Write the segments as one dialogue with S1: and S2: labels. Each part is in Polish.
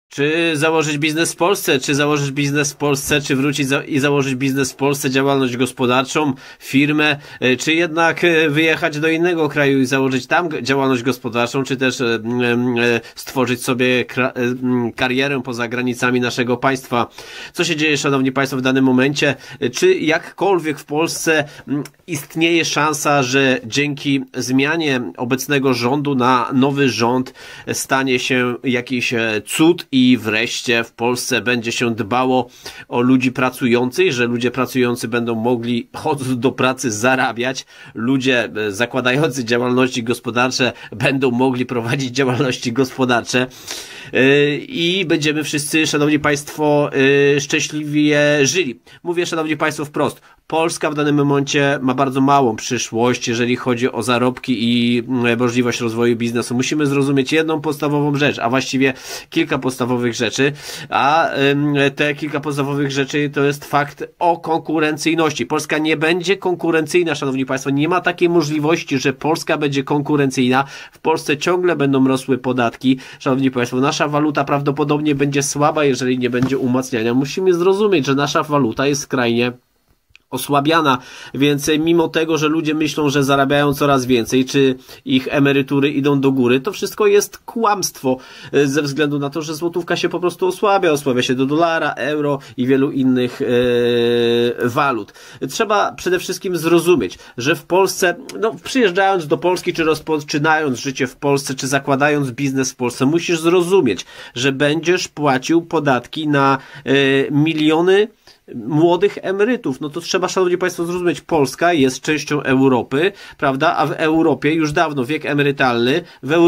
S1: Czy założyć biznes w Polsce, czy założyć biznes w Polsce, czy wrócić i założyć biznes w Polsce, działalność gospodarczą, firmę, czy jednak wyjechać do innego kraju i założyć tam działalność gospodarczą, czy też stworzyć sobie karierę poza granicami naszego państwa. Co się dzieje, szanowni państwo, w danym momencie? Czy jakkolwiek w Polsce istnieje szansa, że dzięki zmianie obecnego rządu na nowy rząd stanie się jakiś cud i wreszcie w Polsce będzie się dbało o ludzi pracujących, że ludzie pracujący będą mogli, chodząc do pracy, zarabiać, ludzie zakładający działalności gospodarcze będą mogli prowadzić działalności gospodarcze i będziemy wszyscy, szanowni państwo, szczęśliwie żyli. Mówię, szanowni państwo, wprost. Polska w danym momencie ma bardzo małą przyszłość, jeżeli chodzi o zarobki i możliwość rozwoju biznesu. Musimy zrozumieć jedną podstawową rzecz, a właściwie kilka podstawowych rzeczy, a te kilka podstawowych rzeczy to jest fakt o konkurencyjności. Polska nie będzie konkurencyjna, szanowni państwo, nie ma takiej możliwości, że Polska będzie konkurencyjna. W Polsce ciągle będą rosły podatki. Szanowni państwo, nasza waluta prawdopodobnie będzie słaba, jeżeli nie będzie umacniania. Musimy zrozumieć, że nasza waluta jest skrajnie osłabiana, więc mimo tego, że ludzie myślą, że zarabiają coraz więcej, czy ich emerytury idą do góry, to wszystko jest kłamstwo ze względu na to, że złotówka się po prostu osłabia się do dolara, euro i wielu innych walut. Trzeba przede wszystkim zrozumieć, że w Polsce, no przyjeżdżając do Polski, czy rozpoczynając życie w Polsce, czy zakładając biznes w Polsce, musisz zrozumieć, że będziesz płacił podatki na miliony młodych emerytów. No to trzeba, szanowni państwo, zrozumieć, Polska jest częścią Europy, prawda, a w Europie już dawno wiek emerytalny,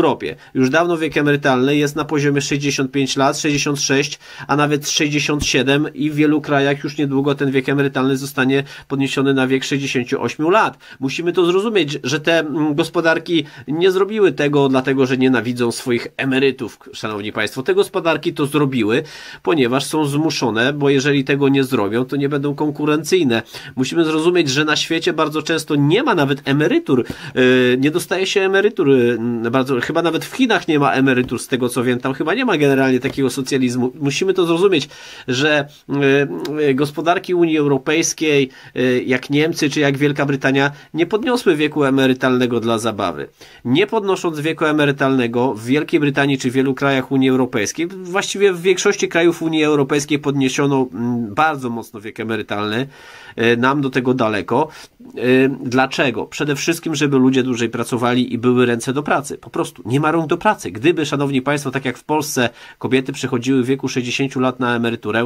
S1: jest na poziomie 65 lat, 66, a nawet 67 i w wielu krajach już niedługo ten wiek emerytalny zostanie podniesiony na wiek 68 lat. Musimy to zrozumieć, że te gospodarki nie zrobiły tego dlatego, że nienawidzą swoich emerytów, szanowni państwo. Te gospodarki to zrobiły, ponieważ są zmuszone, bo jeżeli tego nie zrobią, to nie będą konkurencyjne. Musimy zrozumieć, że na świecie bardzo często nie ma nawet emerytur, nie dostaje się emerytur, chyba nawet w Chinach nie ma emerytur, z tego co wiem, tam chyba nie ma generalnie takiego socjalizmu. Musimy to zrozumieć, że gospodarki Unii Europejskiej, jak Niemcy czy jak Wielka Brytania, nie podniosły wieku emerytalnego dla zabawy. Nie podnosząc wieku emerytalnego w Wielkiej Brytanii czy w wielu krajach Unii Europejskiej, właściwie w większości krajów Unii Europejskiej podniesiono bardzo mocno wiek emerytalny, nam do tego daleko. Dlaczego? Przede wszystkim, żeby ludzie dłużej pracowali i były ręce do pracy. Po prostu nie ma rąk do pracy. Gdyby, szanowni państwo, tak jak w Polsce kobiety przechodziły w wieku 60 lat na emeryturę,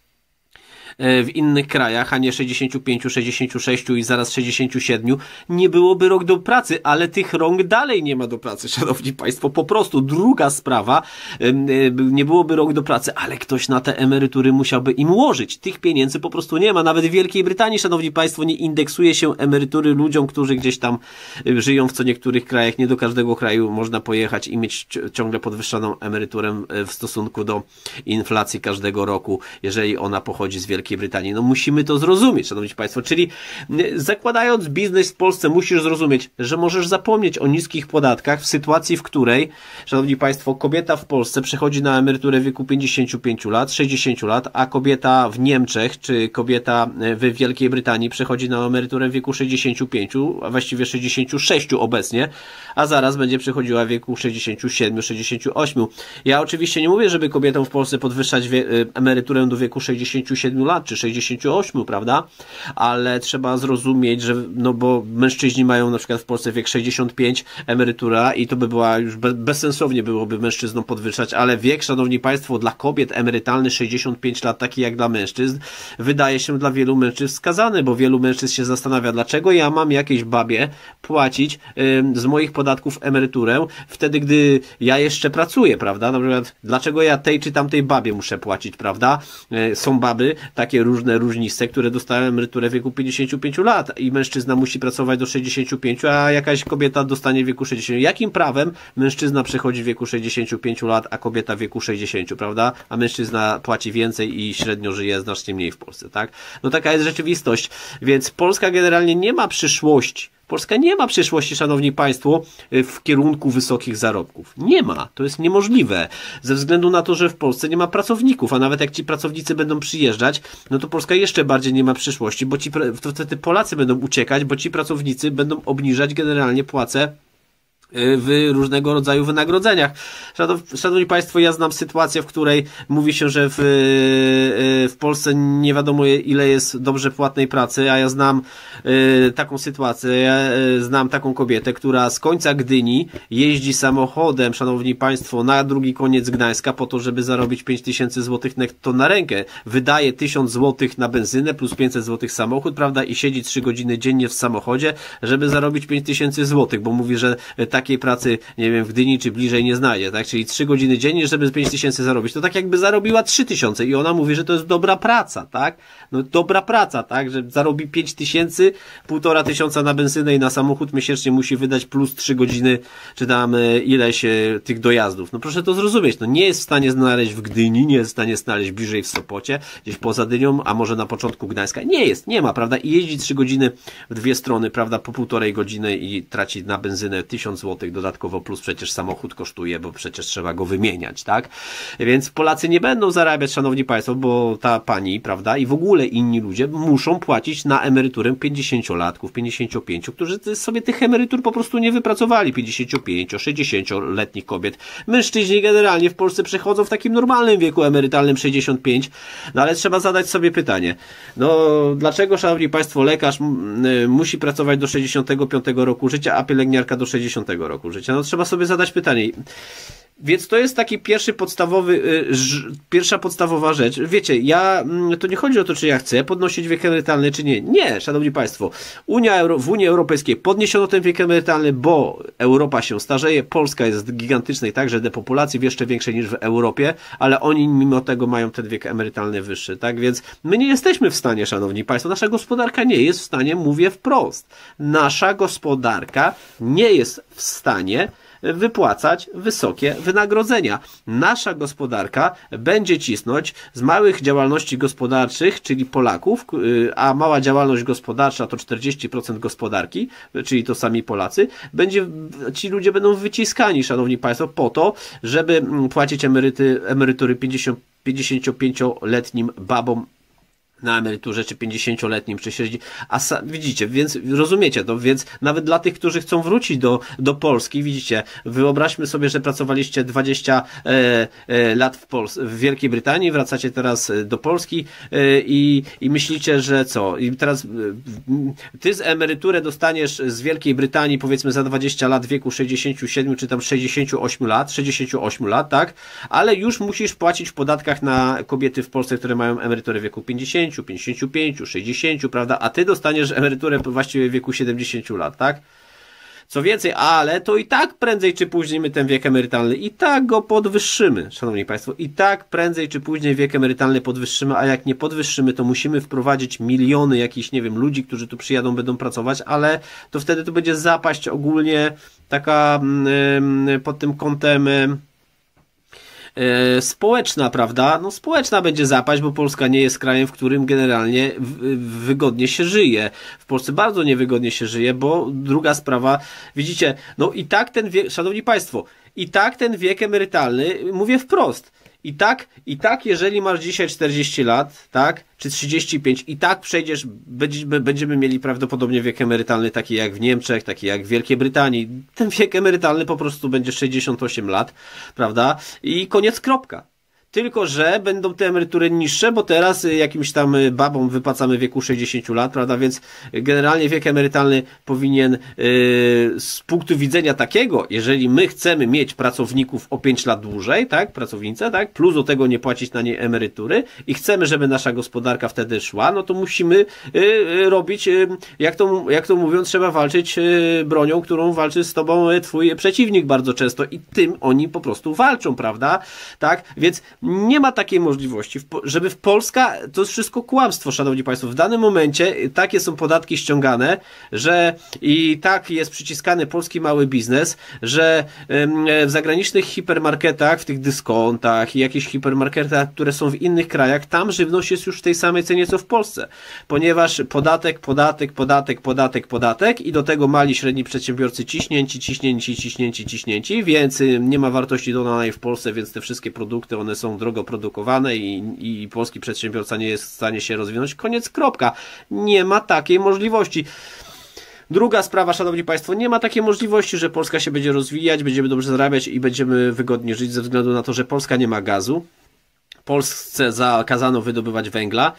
S1: w innych krajach, a nie 65, 66 i zaraz 67, nie byłoby rąk do pracy, ale tych rąk dalej nie ma do pracy, szanowni państwo, po prostu. Druga sprawa, nie byłoby rąk do pracy, ale ktoś na te emerytury musiałby im łożyć. Tych pieniędzy po prostu nie ma. Nawet w Wielkiej Brytanii, szanowni państwo, nie indeksuje się emerytury ludziom, którzy gdzieś tam żyją w co niektórych krajach. Nie do każdego kraju można pojechać i mieć ciągle podwyższoną emeryturę w stosunku do inflacji każdego roku, jeżeli ona pochodzi z Wielkiej Brytanii. No musimy to zrozumieć, szanowni państwo, czyli zakładając biznes w Polsce musisz zrozumieć, że możesz zapomnieć o niskich podatkach w sytuacji, w której, szanowni państwo, kobieta w Polsce przechodzi na emeryturę w wieku 55 lat, 60 lat, a kobieta w Niemczech, czy kobieta w Wielkiej Brytanii przechodzi na emeryturę w wieku 65, a właściwie 66 obecnie, a zaraz będzie przechodziła w wieku 67, 68. Ja oczywiście nie mówię, żeby kobietom w Polsce podwyższać emeryturę do wieku 67 lat, czy 68, prawda? Ale trzeba zrozumieć, że, no bo mężczyźni mają na przykład w Polsce wiek 65, emerytura i to by była już bezsensownie byłoby mężczyznom podwyższać, ale wiek, szanowni państwo, dla kobiet emerytalny 65 lat, taki jak dla mężczyzn, wydaje się dla wielu mężczyzn skazany, bo wielu mężczyzn się zastanawia, dlaczego ja mam jakiejś babie płacić z moich podatków emeryturę wtedy, gdy ja jeszcze pracuję, prawda? Na przykład, dlaczego ja tej czy tamtej babie muszę płacić, prawda? Są baby, takie różne różnice, które dostają emeryturę w wieku 55 lat i mężczyzna musi pracować do 65, a jakaś kobieta dostanie w wieku 60. Jakim prawem mężczyzna przechodzi w wieku 65 lat, a kobieta w wieku 60, prawda? A mężczyzna płaci więcej i średnio żyje znacznie mniej w Polsce, tak? No taka jest rzeczywistość, więc Polska generalnie nie ma przyszłości Polska nie ma przyszłości, szanowni państwo, w kierunku wysokich zarobków. Nie ma. To jest niemożliwe. Ze względu na to, że w Polsce nie ma pracowników, a nawet jak ci pracownicy będą przyjeżdżać, no to Polska jeszcze bardziej nie ma przyszłości, bo wtedy Polacy będą uciekać, bo ci pracownicy będą obniżać generalnie płace w różnego rodzaju wynagrodzeniach. Szanowni Państwo, ja znam sytuację, w której mówi się, że w Polsce nie wiadomo ile jest dobrze płatnej pracy, a ja znam taką sytuację, ja znam taką kobietę, która z końca Gdyni jeździ samochodem, szanowni Państwo, na drugi koniec Gdańska po to, żeby zarobić 5000 złotych netto na rękę. Wydaje 1000 złotych na benzynę plus 500 złotych samochód, prawda, i siedzi 3 godziny dziennie w samochodzie, żeby zarobić 5000 złotych, bo mówi, że takiej pracy, nie wiem, w Gdyni czy bliżej nie znajdzie, tak? Czyli 3 godziny dziennie, żeby 5000 zarobić. To tak jakby zarobiła 3000 i ona mówi, że to jest dobra praca, tak? No dobra praca, tak? Że zarobi 5000, 1500 na benzynę i na samochód miesięcznie musi wydać plus 3 godziny, czy tam ileś tych dojazdów. No proszę to zrozumieć, no nie jest w stanie znaleźć w Gdyni, nie jest w stanie znaleźć bliżej w Sopocie, gdzieś poza Dynią, a może na początku Gdańska. Nie ma, prawda? I jeździ 3 godziny w dwie strony, prawda? Po 1,5 godziny i traci na benzynę 1000 złotych dodatkowo, plus przecież samochód kosztuje, bo przecież trzeba go wymieniać, tak? Więc Polacy nie będą zarabiać, szanowni państwo, bo ta pani, prawda, i w ogóle inni ludzie muszą płacić na emeryturę 50-latków, 55, którzy sobie tych emerytur po prostu nie wypracowali, 55, 60-letnich kobiet. Mężczyźni generalnie w Polsce przechodzą w takim normalnym wieku emerytalnym 65, no ale trzeba zadać sobie pytanie, no dlaczego, szanowni państwo, lekarz musi pracować do 65 roku życia, a pielęgniarka do 60 roku życia? No trzeba sobie zadać pytanie. Więc to jest taki pierwsza podstawowa rzecz. Wiecie, to nie chodzi o to, czy ja chcę podnosić wiek emerytalny, czy nie. Nie, szanowni państwo. W Unii Europejskiej podniesiono ten wiek emerytalny, bo Europa się starzeje, Polska jest gigantyczna i także depopulacji, jeszcze większej niż w Europie, ale oni mimo tego mają ten wiek emerytalny wyższy, tak? Więc my nie jesteśmy w stanie, szanowni państwo, nasza gospodarka nie jest w stanie, mówię wprost, nasza gospodarka nie jest w stanie wypłacać wysokie wynagrodzenia. Nasza gospodarka będzie cisnąć z małych działalności gospodarczych, czyli Polaków, a mała działalność gospodarcza to 40% gospodarki, czyli to sami Polacy, ci ludzie będą wyciskani, szanowni państwo, po to, żeby płacić emerytury 55-letnim babom na emeryturze, czy 50-letnim, czy średni. Widzicie, więc rozumiecie to, więc nawet dla tych, którzy chcą wrócić do Polski, widzicie, wyobraźmy sobie, że pracowaliście 20 lat w Wielkiej Brytanii, wracacie teraz do Polski i myślicie, że co? I teraz ty z emeryturę dostaniesz z Wielkiej Brytanii, powiedzmy za 20 lat w wieku 67 czy tam 68 lat, tak? Ale już musisz płacić w podatkach na kobiety w Polsce, które mają emeryturę w wieku 50, 55, 60, prawda? A ty dostaniesz emeryturę właściwie w wieku 70 lat, tak? Co więcej, ale to i tak prędzej czy później my ten wiek emerytalny i tak go podwyższymy, szanowni państwo, i tak prędzej czy później wiek emerytalny podwyższymy, a jak nie podwyższymy, to musimy wprowadzić miliony jakichś, nie wiem, ludzi, którzy tu przyjadą, będą pracować, ale to wtedy to będzie zapaść ogólnie taka pod tym kątem społeczna, prawda? No społeczna będzie zapaść, bo Polska nie jest krajem, w którym generalnie wygodnie się żyje. W Polsce bardzo niewygodnie się żyje, bo druga sprawa, widzicie, no i tak ten wiek, szanowni państwo, i tak ten wiek emerytalny, mówię wprost, i tak, jeżeli masz dzisiaj 40 lat, tak, czy 35, i tak przejdziesz, będziemy mieli prawdopodobnie wiek emerytalny taki jak w Niemczech, taki jak w Wielkiej Brytanii. Ten wiek emerytalny po prostu będzie 68 lat, prawda? I koniec, kropka. Tylko że będą te emerytury niższe, bo teraz jakimś tam babom wypłacamy w wieku 60 lat, prawda, więc generalnie wiek emerytalny powinien z punktu widzenia takiego, jeżeli my chcemy mieć pracowników o 5 lat dłużej, tak, pracownice, tak, plus do tego nie płacić na nie emerytury i chcemy, żeby nasza gospodarka wtedy szła, no to musimy robić, jak to mówią, trzeba walczyć bronią, którą walczy z tobą twój przeciwnik bardzo często i tym oni po prostu walczą, prawda, tak, więc Nie ma takiej możliwości, żeby w Polska, to jest wszystko kłamstwo, szanowni państwo. W danym momencie takie są podatki ściągane, że i tak jest przyciskany polski mały biznes, że w zagranicznych hipermarketach, w tych dyskontach i jakichś hipermarketach, które są w innych krajach, tam żywność jest już w tej samej cenie co w Polsce, ponieważ podatek i do tego mali, średni przedsiębiorcy ciśnięci, więc nie ma wartości dodanej w Polsce, więc te wszystkie produkty, one są drogo produkowane i polski przedsiębiorca nie jest w stanie się rozwinąć. Koniec, kropka. Nie ma takiej możliwości. Druga sprawa, szanowni państwo, nie ma takiej możliwości, że Polska się będzie rozwijać, będziemy dobrze zarabiać i będziemy wygodnie żyć ze względu na to, że Polska nie ma gazu. Polsce zakazano wydobywać węgla,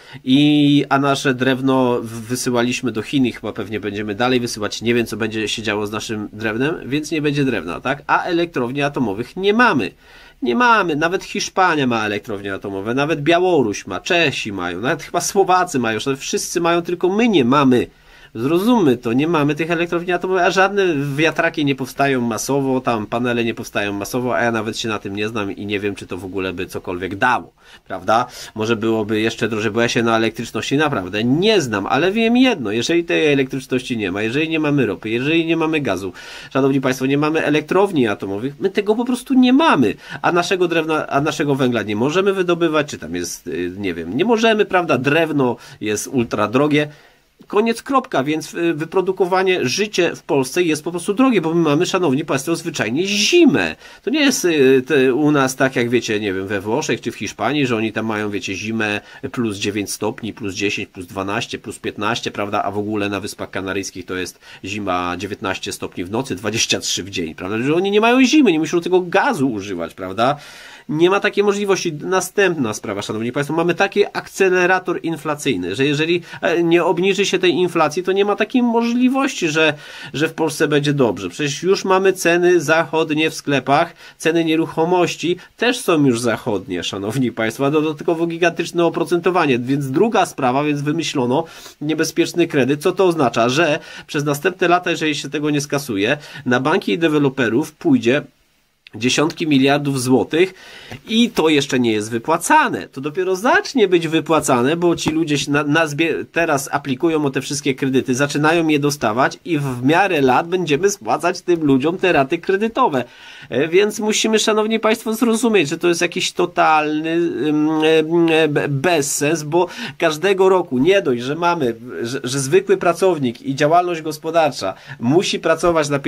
S1: a nasze drewno wysyłaliśmy do Chin i chyba pewnie będziemy dalej wysyłać. Nie wiem, co będzie się działo z naszym drewnem, więc nie będzie drewna, tak? A elektrowni atomowych nie mamy. Nie mamy. Nawet Hiszpania ma elektrownie atomowe, nawet Białoruś ma, Czesi mają, nawet chyba Słowacy mają, wszyscy mają, tylko my nie mamy. Zrozummy to, nie mamy tych elektrowni atomowych, a żadne wiatraki nie powstają masowo, tam panele nie powstają masowo, a ja nawet się na tym nie znam i nie wiem, czy to w ogóle by cokolwiek dało, prawda? Może byłoby jeszcze drożej, bo ja się na elektryczności naprawdę nie znam, ale wiem jedno, jeżeli tej elektryczności nie ma, jeżeli nie mamy ropy, jeżeli nie mamy gazu, szanowni państwo, nie mamy elektrowni atomowych, my tego po prostu nie mamy, a naszego drewna, a naszego węgla nie możemy wydobywać, czy tam jest, nie wiem, nie możemy, prawda? Drewno jest ultra drogie. Koniec, kropka, więc wyprodukowanie, życie w Polsce jest po prostu drogie, bo my mamy, szanowni państwo, zwyczajnie zimę. To nie jest u nas tak, jak wiecie, nie wiem, we Włoszech czy w Hiszpanii, że oni tam mają, wiecie, zimę plus 9 stopni, plus 10, plus 12, plus 15, prawda, a w ogóle na Wyspach Kanaryjskich to jest zima 19 stopni w nocy, 23 w dzień, prawda, że oni nie mają zimy, nie muszą tego gazu używać, prawda. Nie ma takiej możliwości. Następna sprawa, szanowni państwo, mamy taki akcelerator inflacyjny, że jeżeli nie obniży się tej inflacji, to nie ma takiej możliwości, że w Polsce będzie dobrze. Przecież już mamy ceny zachodnie w sklepach, ceny nieruchomości też są już zachodnie, szanowni państwo, a dodatkowo gigantyczne oprocentowanie. Więc druga sprawa, więc wymyślono niebezpieczny kredyt. Co to oznacza? Że przez następne lata, jeżeli się tego nie skasuje, na banki i deweloperów pójdzie dziesiątki miliardów złotych i to jeszcze nie jest wypłacane. To dopiero zacznie być wypłacane, bo ci ludzie teraz aplikują o te wszystkie kredyty, zaczynają je dostawać i w miarę lat będziemy spłacać tym ludziom te raty kredytowe. Więc musimy, szanowni państwo, zrozumieć, że to jest jakiś totalny bezsens, bo każdego roku nie dość, że mamy, że zwykły pracownik i działalność gospodarcza musi pracować na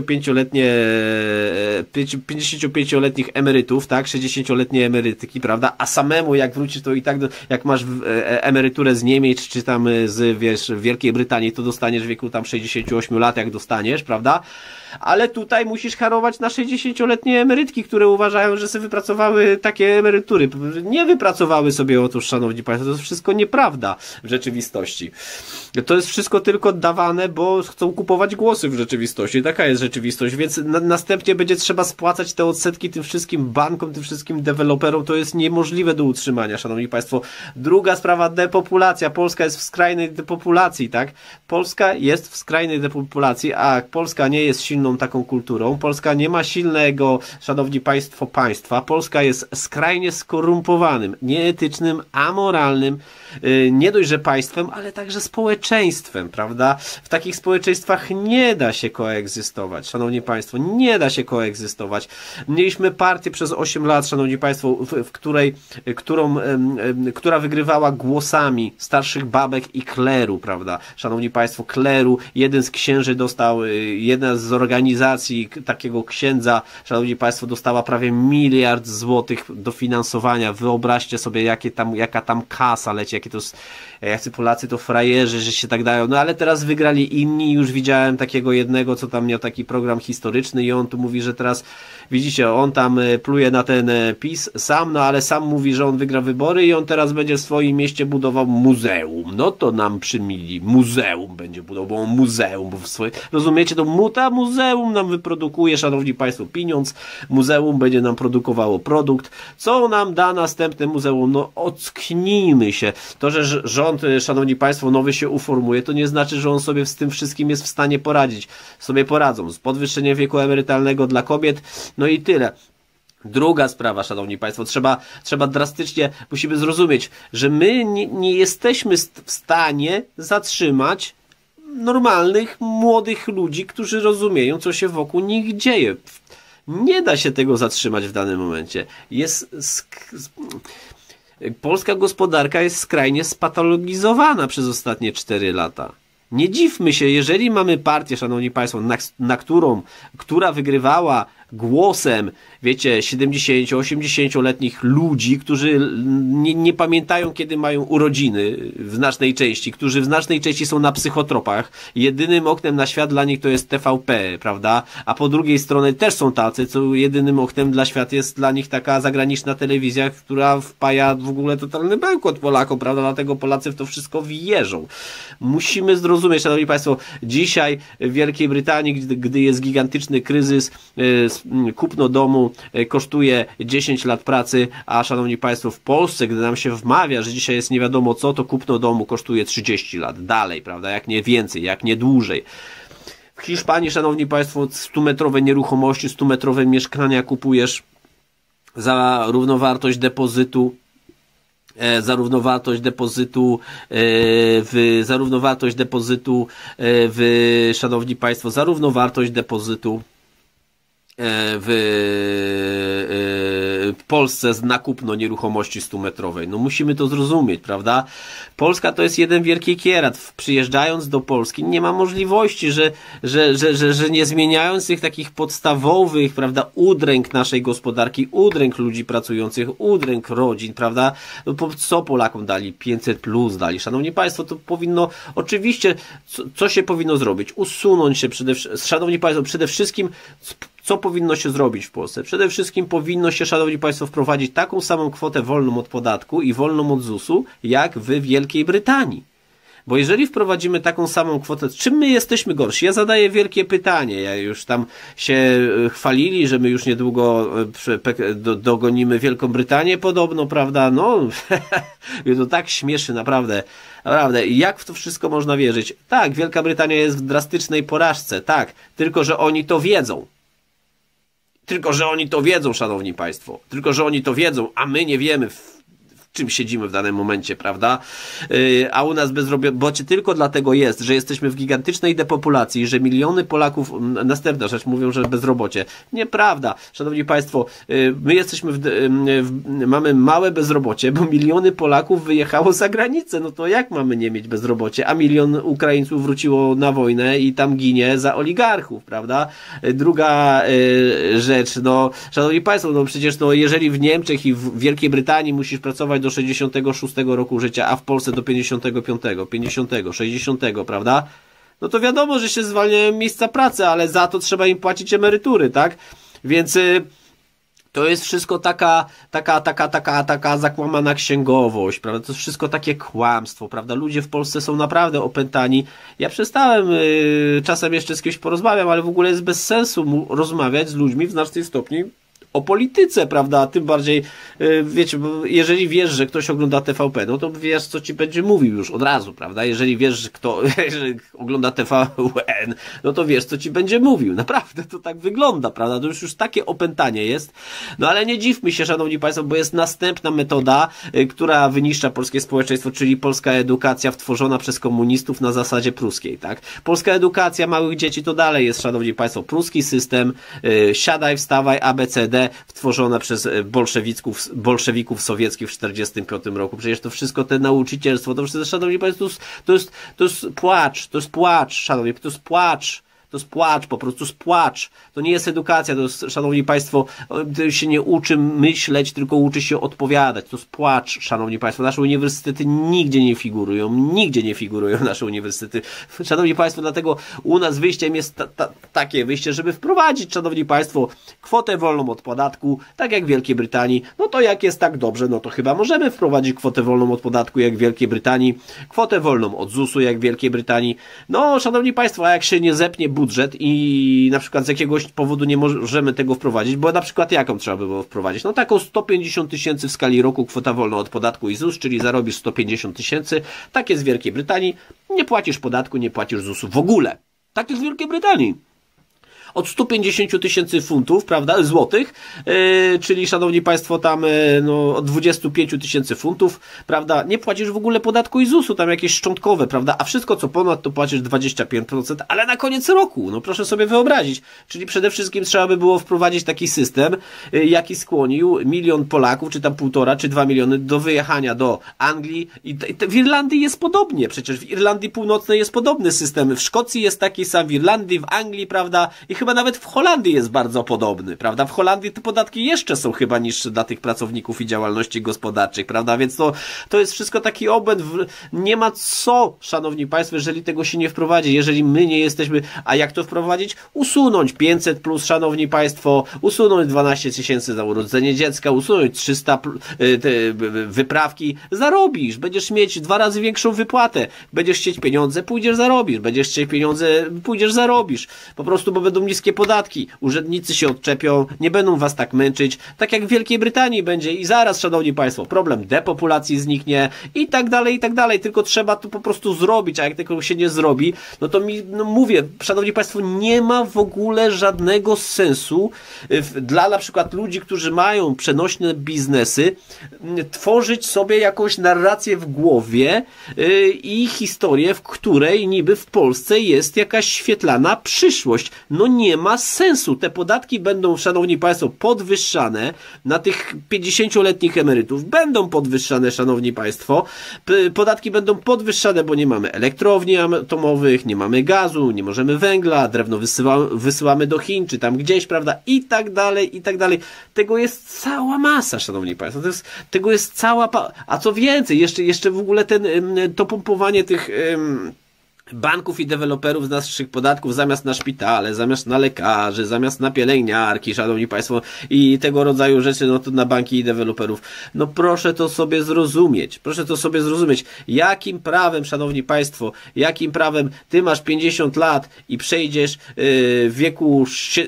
S1: 55-letnich emerytów, tak, 60-letnie emerytyki, prawda, a samemu jak wrócisz, to i tak, jak masz emeryturę z Niemiec, czy tam z, wiesz, Wielkiej Brytanii, to dostaniesz w wieku tam 68 lat, jak dostaniesz, prawda, ale tutaj musisz harować na 60-letnie emerytki, które uważają, że sobie wypracowały takie emerytury. Nie wypracowały sobie, otóż, szanowni państwo, to jest wszystko nieprawda w rzeczywistości. To jest wszystko tylko dawane, bo chcą kupować głosy w rzeczywistości. Taka jest rzeczywistość, więc następnie będzie trzeba spłacać te odsetki tym wszystkim bankom, tym wszystkim deweloperom. To jest niemożliwe do utrzymania, szanowni państwo. Druga sprawa, depopulacja. Polska jest w skrajnej depopulacji, tak? Polska jest w skrajnej depopulacji, a Polska nie jest silną taką kulturą. Polska nie ma silnego, szanowni państwo, państwa. Polska jest skrajnie skorumpowanym, nieetycznym, amoralnym, nie dość, że państwem, ale także społeczeństwem, prawda? W takich społeczeństwach nie da się koegzystować, szanowni państwo, nie da się koegzystować. Mieliśmy partię przez 8 lat, szanowni państwo, która wygrywała głosami starszych babek i kleru, prawda? Szanowni państwo, kleru, jeden z księży dostał, jedna z organizacji takiego księdza, szanowni państwo, dostała prawie 1 miliard złotych dofinansowania. Wyobraźcie sobie, jaka tam kasa leci, jakie to jest, jacy Polacy to frajerzy, że się tak dają. No ale teraz wygrali inni, już widziałem takiego jednego, co tam miał taki program historyczny i on tu mówi, że teraz, widzicie, on tam pluje na ten PiS sam, no ale sam mówi, że on wygra wybory i on teraz będzie w swoim mieście budował muzeum. No to nam przymili. Muzeum będzie budował, muzeum, bo rozumiecie, to muzeum nam wyprodukuje, szanowni państwo, pieniądz, muzeum będzie nam produkowało produkt. Co nam da następne muzeum? No ocknijmy się. To, że rząd, szanowni państwo, nowy się uformuje, to nie znaczy, że on sobie z tym wszystkim jest w stanie poradzić. Sobie poradzą. Z podwyższeniem wieku emerytalnego dla kobiet, no i tyle. Druga sprawa, szanowni państwo, trzeba drastycznie, musimy zrozumieć, że my nie jesteśmy w stanie zatrzymać normalnych, młodych ludzi, którzy rozumieją, co się wokół nich dzieje. Nie da się tego zatrzymać w danym momencie. Polska gospodarka jest skrajnie spatologizowana przez ostatnie 4 lata. Nie dziwmy się, jeżeli mamy partię, szanowni państwo, która wygrywała głosem, wiecie, 70-80-letnich ludzi, którzy nie pamiętają, kiedy mają urodziny w znacznej części, którzy w znacznej części są na psychotropach. Jedynym oknem na świat dla nich to jest TVP, prawda? A po drugiej stronie też są tacy, co jedynym oknem dla świat jest dla nich taka zagraniczna telewizja, która wpaja w ogóle totalny bełkot Polakom, prawda? Dlatego Polacy w to wszystko wierzą. Musimy zrozumieć, szanowni państwo, dzisiaj w Wielkiej Brytanii, gdy jest gigantyczny kryzys, kupno domu kosztuje 10 lat pracy, a szanowni państwo, w Polsce, gdy nam się wmawia, że dzisiaj jest nie wiadomo co, to kupno domu kosztuje 30 lat dalej, prawda, jak nie więcej, jak nie dłużej. W Hiszpanii, szanowni państwo, 100-metrowe nieruchomości, 100-metrowe mieszkania kupujesz za równowartość depozytu w Polsce na kupno nieruchomości 100-metrowej. No musimy to zrozumieć, prawda? Polska to jest jeden wielki kierat. Przyjeżdżając do Polski nie ma możliwości, że nie zmieniając tych takich podstawowych, prawda, udręk naszej gospodarki, udręk ludzi pracujących, udręk rodzin, prawda? No, co Polakom dali? 500+ dali. Szanowni państwo, to powinno, oczywiście, co się powinno zrobić? Usunąć się szanowni państwo, przede wszystkim co powinno się zrobić w Polsce? Przede wszystkim powinno się, szanowni państwo, wprowadzić taką samą kwotę wolną od podatku i wolną od ZUS-u, jak w Wielkiej Brytanii. Bo jeżeli wprowadzimy taką samą kwotę, czym my jesteśmy gorsi? Ja zadaję wielkie pytanie. Ja już tam się chwalili, że my już niedługo dogonimy Wielką Brytanię podobno, prawda? No, mnie to tak śmieszy, naprawdę. Naprawdę, jak w to wszystko można wierzyć? Tak, Wielka Brytania jest w drastycznej porażce, tak, tylko że oni to wiedzą. Tylko że oni to wiedzą, szanowni państwo. Tylko że oni to wiedzą, a my nie wiemy, w czym siedzimy w danym momencie, prawda? A u nas bezrobocie tylko dlatego jest, że jesteśmy w gigantycznej depopulacji, że miliony Polaków, następna rzecz, mówią, że bezrobocie. Nieprawda. Szanowni państwo, my jesteśmy mamy małe bezrobocie, bo miliony Polaków wyjechało za granicę. No to jak mamy nie mieć bezrobocie? A milion Ukraińców wróciło na wojnę i tam ginie za oligarchów, prawda? Druga rzecz, no, szanowni państwo, no przecież no, jeżeli w Niemczech i w Wielkiej Brytanii musisz pracować do 66 roku życia, a w Polsce do 55, 50, 60, prawda? No to wiadomo, że się zwalniają miejsca pracy, ale za to trzeba im płacić emerytury, tak? Więc to jest wszystko taka zakłamana księgowość, prawda? To jest wszystko takie kłamstwo, prawda? Ludzie w Polsce są naprawdę opętani. Ja przestałem, czasem jeszcze z kimś porozmawiam, ale w ogóle jest bez sensu rozmawiać z ludźmi w znacznym stopniu o polityce, prawda? Tym bardziej, wiecie, bo jeżeli wiesz, że ktoś ogląda TVP, no to wiesz, co ci będzie mówił już od razu, prawda? Jeżeli wiesz, że jeżeli ogląda TVN, no to wiesz, co ci będzie mówił. Naprawdę to tak wygląda, prawda? To już takie opętanie jest. No ale nie dziwmy się, szanowni państwo, bo jest następna metoda, która wyniszcza polskie społeczeństwo, czyli polska edukacja wtworzona przez komunistów na zasadzie pruskiej, tak? Polska edukacja małych dzieci to dalej jest, szanowni państwo, pruski system, siadaj, wstawaj, ABCD, wtworzone przez bolszewików sowieckich w 1945 roku. Przecież to wszystko, te nauczycielstwo, to wszystko, szanowni państwo, to jest płacz, szanowni, to jest płacz. To jest płacz, po prostu jest płacz. To nie jest edukacja, to jest, szanowni państwo, to się nie uczy myśleć, tylko uczy się odpowiadać. To jest płacz, szanowni państwo. Nasze uniwersytety nigdzie nie figurują nasze uniwersytety. Szanowni państwo, dlatego u nas wyjściem jest takie wyjście, żeby wprowadzić, szanowni państwo, kwotę wolną od podatku, tak jak w Wielkiej Brytanii. No to jak jest tak dobrze, no to chyba możemy wprowadzić kwotę wolną od podatku, jak w Wielkiej Brytanii, kwotę wolną od ZUS-u, jak w Wielkiej Brytanii. No, szanowni państwo, a jak się nie zepnie budżet i na przykład z jakiegoś powodu nie możemy tego wprowadzić, bo na przykład jaką trzeba by było wprowadzić? No taką 150 000 w skali roku kwota wolna od podatku i ZUS, czyli zarobisz 150 000, tak jest w Wielkiej Brytanii, nie płacisz podatku, nie płacisz ZUS-u w ogóle. Tak jest w Wielkiej Brytanii. od 150 tysięcy funtów, prawda, złotych, czyli szanowni państwo tam no, od 25 tysięcy funtów, prawda, nie płacisz w ogóle podatku i ZUS-u, tam jakieś szczątkowe, prawda, a wszystko co ponad to płacisz 25%, ale na koniec roku, no proszę sobie wyobrazić, czyli przede wszystkim trzeba by było wprowadzić taki system, jaki skłonił 1 milion Polaków, czy tam 1,5 czy 2 miliony do wyjechania do Anglii i w Irlandii jest podobnie, przecież w Irlandii Północnej jest podobny system, w Szkocji jest taki sam, w Irlandii, w Anglii, prawda, i chyba nawet w Holandii jest bardzo podobny, prawda, w Holandii te podatki jeszcze są chyba niższe dla tych pracowników i działalności gospodarczych, prawda, więc to jest wszystko taki obłęd, nie ma co, szanowni państwo, jeżeli tego się nie wprowadzi, jeżeli my nie jesteśmy, a jak to wprowadzić? Usunąć 500 plus, szanowni państwo, usunąć 12 tysięcy za urodzenie dziecka, usunąć 300 wyprawki, zarobisz, będziesz mieć 2 razy większą wypłatę, będziesz chcieć pieniądze, pójdziesz zarobisz, będziesz chcieć pieniądze, pójdziesz zarobisz, po prostu, bo będą niskie podatki, urzędnicy się odczepią, nie będą was tak męczyć, tak jak w Wielkiej Brytanii będzie i zaraz, szanowni państwo, problem depopulacji zniknie i tak dalej, tylko trzeba to po prostu zrobić, a jak tego się nie zrobi, no to mówię, szanowni państwo, nie ma w ogóle żadnego sensu dla na przykład ludzi, którzy mają przenośne biznesy, tworzyć sobie jakąś narrację w głowie i historię, w której niby w Polsce jest jakaś świetlana przyszłość. No nie ma sensu. Te podatki będą, szanowni państwo, podwyższane na tych 50-letnich emerytów. Będą podwyższane, szanowni państwo. Podatki będą podwyższane, bo nie mamy elektrowni atomowych, nie mamy gazu, nie możemy węgla, drewno wysyłamy do Chin, czy tam gdzieś, prawda, i tak dalej, i tak dalej. Tego jest cała masa, szanowni państwo. Tego jest cała... A co więcej, jeszcze w ogóle to pompowanie tych... banków i deweloperów z naszych podatków zamiast na szpitale, zamiast na lekarzy, zamiast na pielęgniarki, szanowni państwo, i tego rodzaju rzeczy, no to na banki i deweloperów. No proszę to sobie zrozumieć. Proszę to sobie zrozumieć. Jakim prawem, szanowni państwo, jakim prawem ty masz 50 lat i przejdziesz w wieku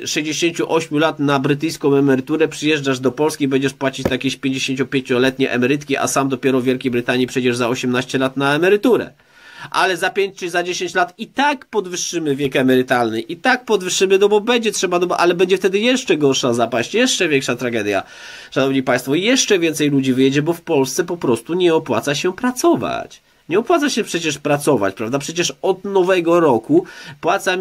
S1: 68 lat na brytyjską emeryturę, przyjeżdżasz do Polski i będziesz płacić jakieś 55-letnie emerytki, a sam dopiero w Wielkiej Brytanii przejdziesz za 18 lat na emeryturę. Ale za 5 czy za 10 lat i tak podwyższymy wiek emerytalny, i tak podwyższymy, no bo będzie trzeba, no bo, ale będzie wtedy jeszcze gorsza zapaść, jeszcze większa tragedia, szanowni państwo, jeszcze więcej ludzi wyjedzie, bo w Polsce po prostu nie opłaca się pracować. Nie opłaca się przecież pracować, prawda? Przecież od nowego roku płacę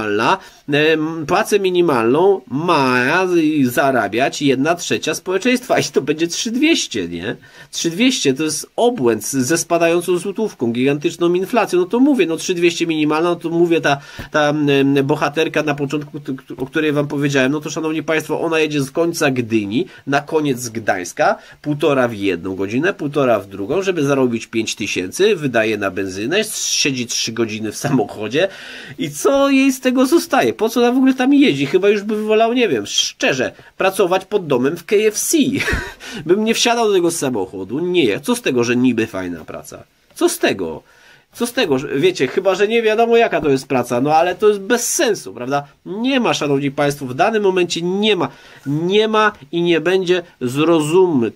S1: minimalną ma zarabiać 1/3 społeczeństwa i to będzie 3200, nie? 3200 to jest obłęd ze spadającą złotówką, gigantyczną inflacją. No to mówię, no 3200 minimalna, no to mówię, ta bohaterka na początku, o której wam powiedziałem, no to szanowni państwo, ona jedzie z końca Gdyni na koniec Gdańska, 1,5 w jedną godzinę, 1,5 w drugą, żeby zarobić 5000, wydaje na benzynę, siedzi 3 godziny w samochodzie i co jej z tego zostaje? Po co ona w ogóle tam jeździ? Chyba już by wolał, nie wiem, szczerze, pracować pod domem w KFC. Bym nie wsiadał do tego samochodu. Nie. Co z tego, że niby fajna praca? Co z tego? Co z tego, wiecie, chyba, że nie wiadomo jaka to jest praca, no ale to jest bez sensu, prawda? Nie ma, szanowni państwo, w danym momencie nie ma. Nie ma i nie będzie. Zrozummy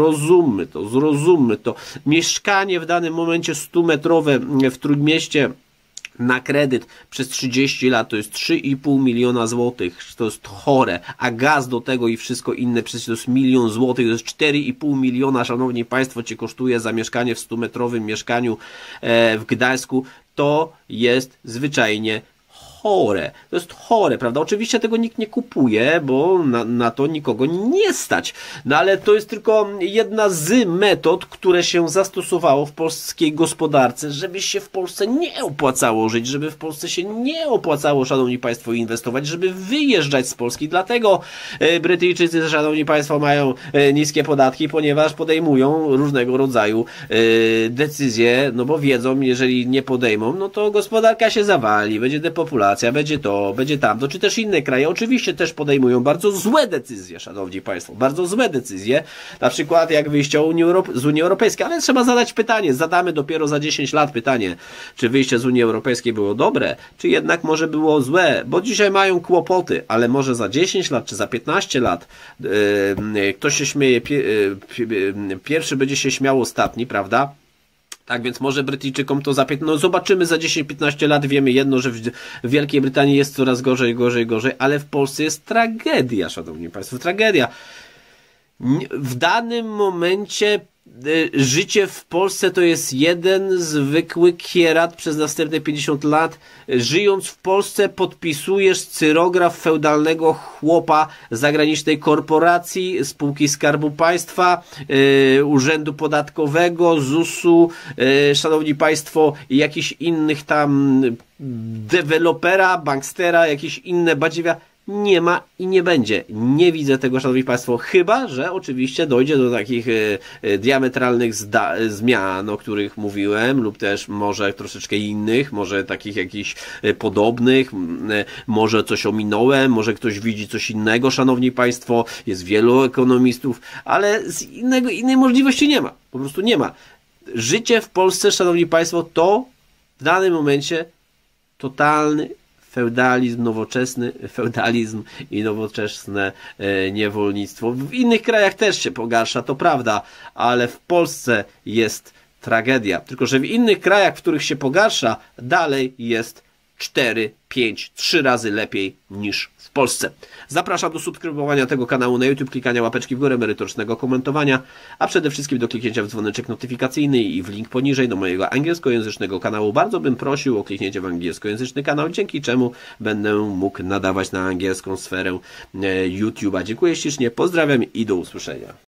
S1: to. Mieszkanie w danym momencie 100-metrowe w Trójmieście na kredyt przez 30 lat to jest 3,5 miliona złotych, to jest chore, a gaz do tego i wszystko inne przecież to jest 1 milion złotych, to jest 4,5 miliona, szanowni państwo, cię kosztuje za mieszkanie w 100-metrowym mieszkaniu w Gdańsku. To jest zwyczajnie chore. To jest chore, prawda? Oczywiście tego nikt nie kupuje, bo na to nikogo nie stać. No ale to jest tylko jedna z metod, które się zastosowało w polskiej gospodarce, żeby się w Polsce nie opłacało żyć, żeby w Polsce się nie opłacało, szanowni państwo, inwestować, żeby wyjeżdżać z Polski. Dlatego Brytyjczycy, szanowni państwo, mają niskie podatki, ponieważ podejmują różnego rodzaju decyzje, no bo wiedzą, jeżeli nie podejmą, no to gospodarka się zawali, będzie depopulacja, będzie to, będzie tamto, czy też inne kraje oczywiście też podejmują bardzo złe decyzje, szanowni państwo, bardzo złe decyzje, na przykład jak wyjście z Unii Europejskiej, ale trzeba zadać pytanie, zadamy dopiero za 10 lat pytanie, czy wyjście z Unii Europejskiej było dobre, czy jednak może było złe, bo dzisiaj mają kłopoty, ale może za 10 lat, czy za 15 lat ktoś się śmieje, pierwszy będzie się śmiał ostatni, prawda? Tak więc może Brytyjczykom to no zobaczymy za 10-15 lat, wiemy jedno, że w Wielkiej Brytanii jest coraz gorzej, ale w Polsce jest tragedia, szanowni państwo, tragedia. W danym momencie życie w Polsce to jest jeden zwykły kierat przez następne 50 lat. Żyjąc w Polsce podpisujesz cyrograf feudalnego chłopa zagranicznej korporacji, spółki Skarbu Państwa, Urzędu Podatkowego, ZUS-u, szanowni państwo, jakichś innych tam dewelopera, bankstera, jakieś inne badziewia. Nie ma i nie będzie. Nie widzę tego, szanowni państwo, chyba że oczywiście dojdzie do takich diametralnych zmian, o których mówiłem, lub też może troszeczkę innych, może takich jakichś podobnych, może coś ominąłem, może ktoś widzi coś innego, szanowni państwo, jest wielu ekonomistów, ale z innej możliwości nie ma. Po prostu nie ma. Życie w Polsce, szanowni państwo, to w danym momencie totalny feudalizm, nowoczesny feudalizm i nowoczesne niewolnictwo. W innych krajach też się pogarsza, to prawda, ale w Polsce jest tragedia. Tylko że w innych krajach, w których się pogarsza, dalej jest 4, 5, 3 razy lepiej niż w Polsce. Zapraszam do subskrybowania tego kanału na YouTube, klikania łapeczki w górę, merytorycznego komentowania, a przede wszystkim do kliknięcia w dzwoneczek notyfikacyjny i w link poniżej do mojego angielskojęzycznego kanału. Bardzo bym prosił o kliknięcie w angielskojęzyczny kanał, dzięki czemu będę mógł nadawać na angielską sferę YouTube'a. Dziękuję ślicznie, pozdrawiam i do usłyszenia.